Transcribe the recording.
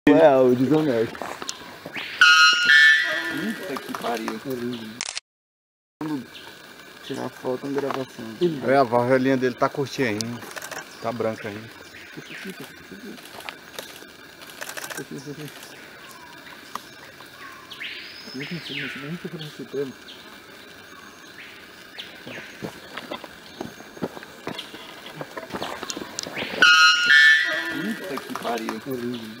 É, o desonesto. Puta que pariu. Tirar foto em gravação. É, a varelinha dele tá curtinha ainda. Tá branca ainda. Puta que pariu.